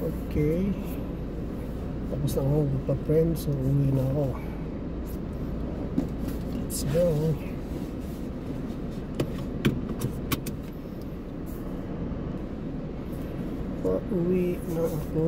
Okay. Tapos na ako magpa-friend, so uwi na ako. Let's go. Pauwi na ako.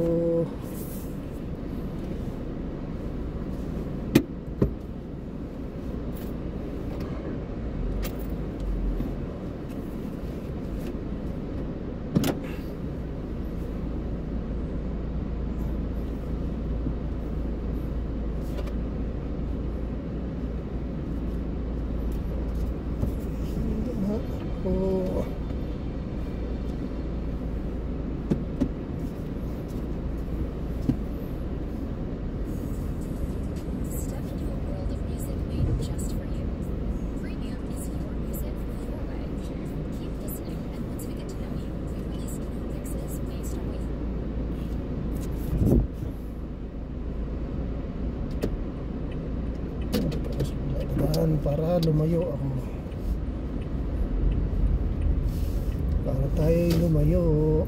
Oh. Step into a world of music made just for you. Premium is your music your way. Keep listening, and once we get to know you, we release new mixes based on what you. Para lumayo ako. Para tayo lumayo.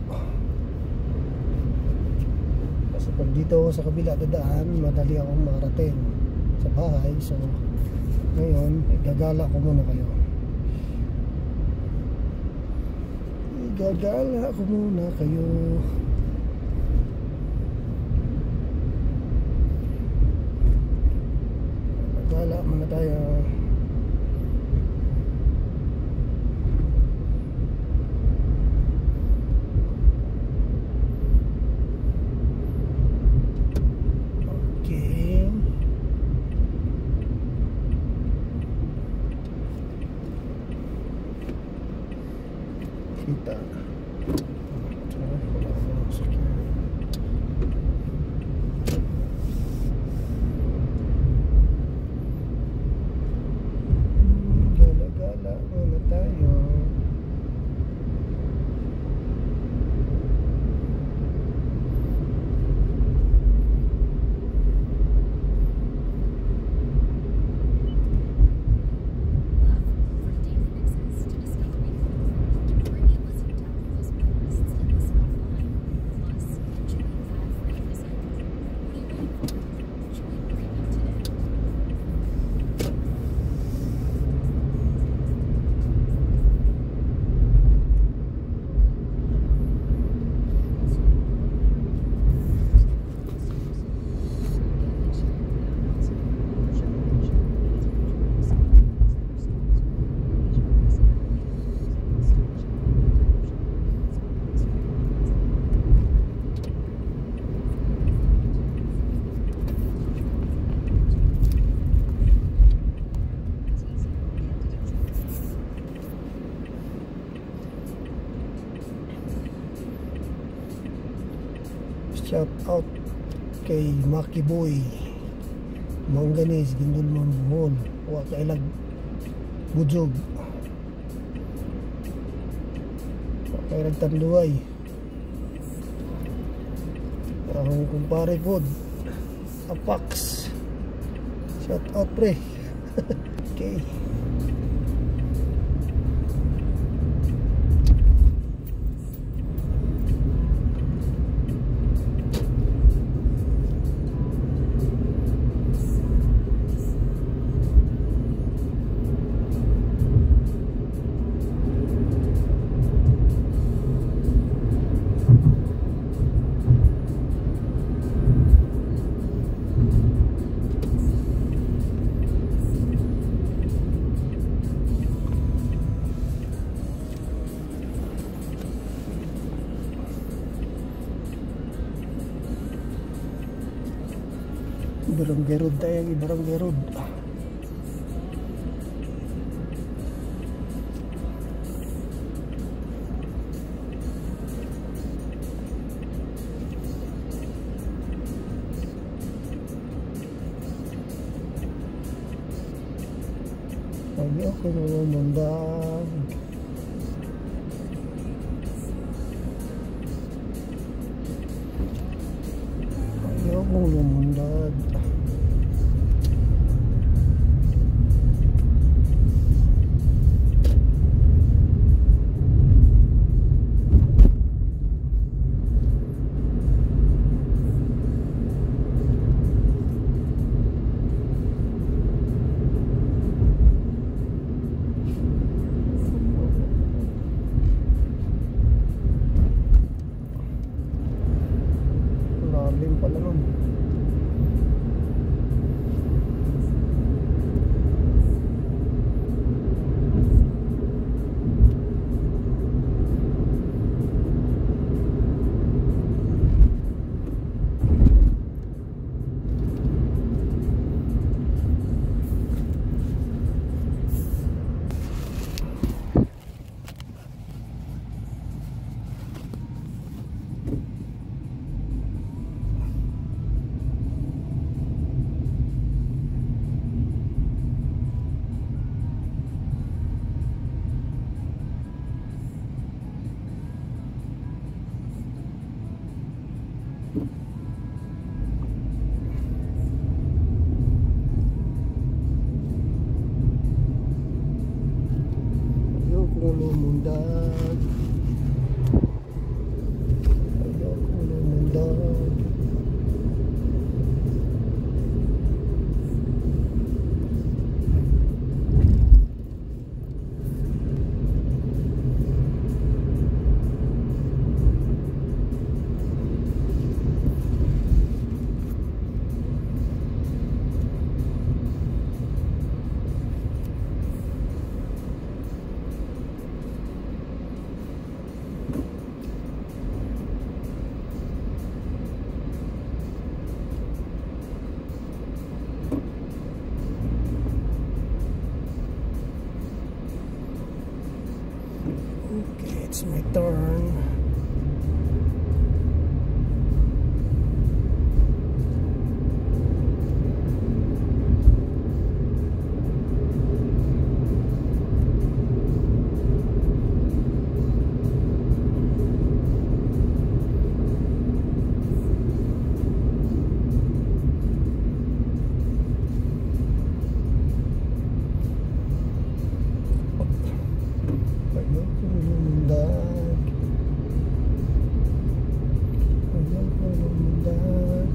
Kasi pag dito sa kabila dadaan, madali akong marating sa bahay. So ngayon, igagala ko muna kayo. Igagala ko muna kayo. Igagala muna tayo. Kita. Gala-gala muna tayo. Shout out kay Maki Boy Manganis, Gindul Mambuhol, wa kailag Bujog, wa kailag Tanduay, akong kumpare pod Apax. Shout out pre. Okay. Barangay Road tayo, Barangay Road. Sabi ako namandag. Sabi ako namandag. lalim pala nun. Lumundag, ayoko lumundag. Okay, it's my turn. Ayoko lumundag, ayoko lumundag.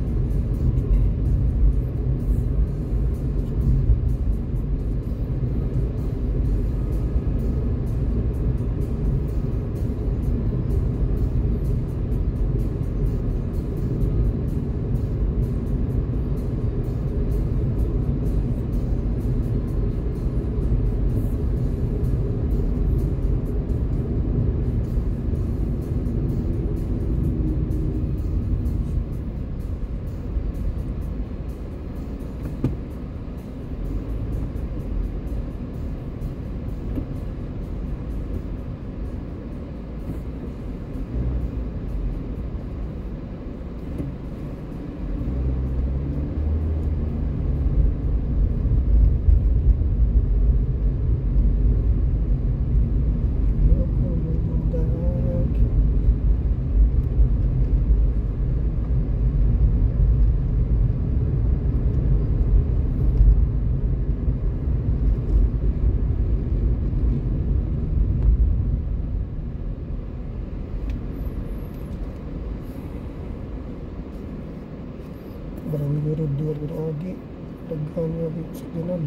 Barang guru dua lagi tegangnya di sekian.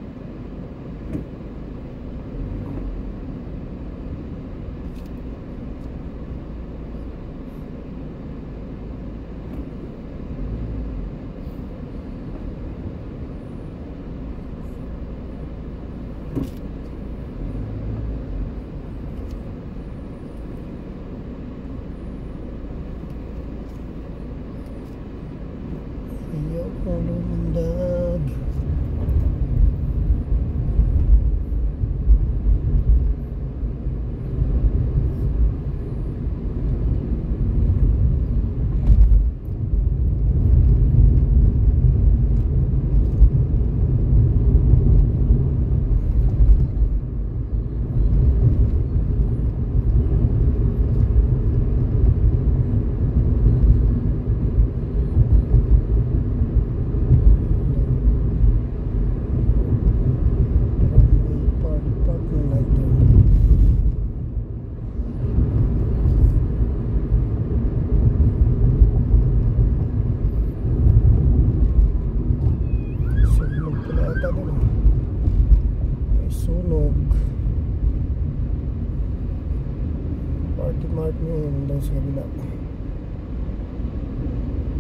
Ayoko lumundag. Sunog. Party Mart ngayon doon sa kabila.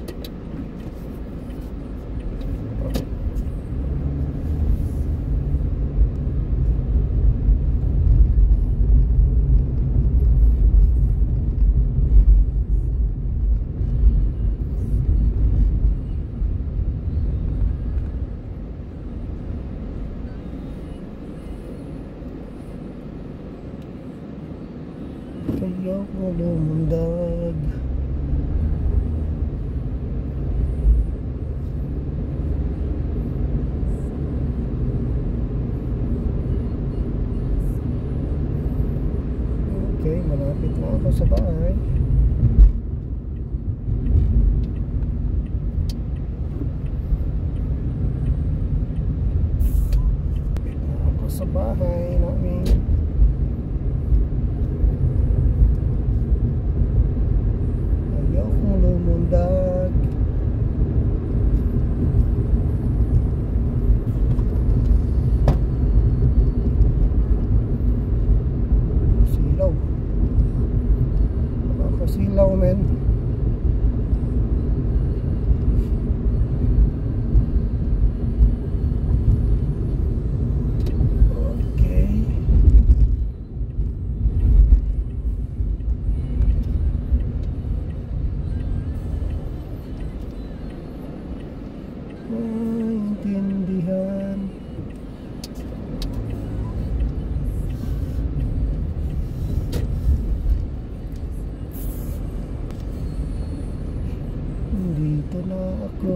Kaya ko lumundag. Okay, malapit na ako sa bahay. Malapit na ako sa bahay namin. Ayaw kong lumundag. Silaw. Nakakasilaw, men. Okay. Maintindihan. Dito na ako.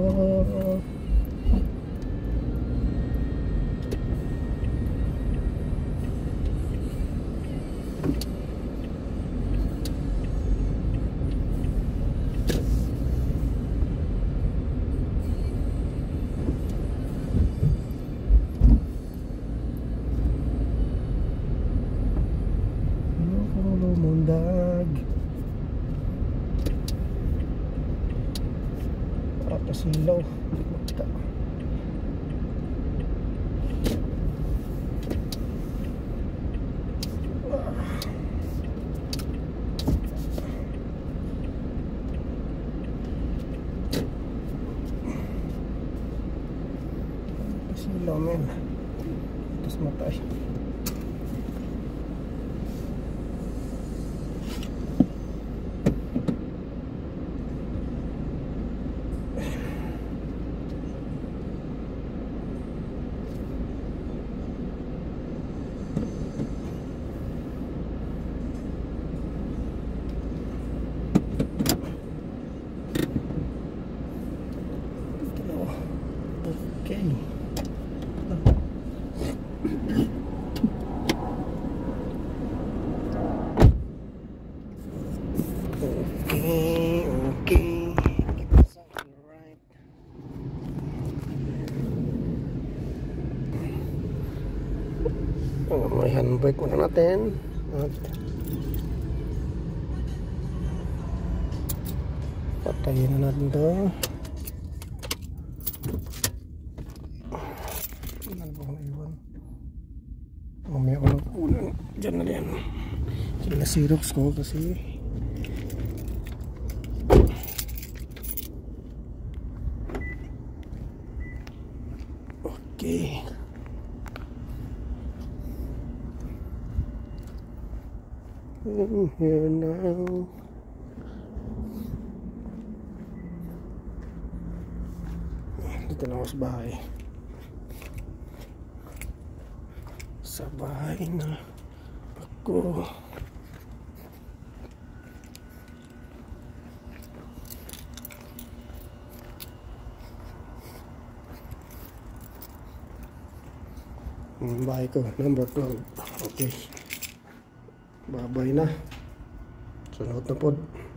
Ayokong lumundag. Nakakasilaw. Basta. Nakakasilaw, men. Tapos matay. Okay. Okay. It's alright. May handbrake muna natin. At patayin na natin ito. Ano ba kung iwan? Mamaya ko lang ulan. Diyan na yan. Sinaxerox ko kasi okay. I'm here now. Dito na ako sa bahay. Sa bahay na ako. Bahay ko, number 12. Okay. Babay na. Sunod na pod.